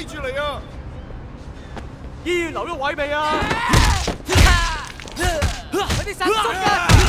睇住嚟啊！ 醫院留咗位未啊？快啲殺咗佢！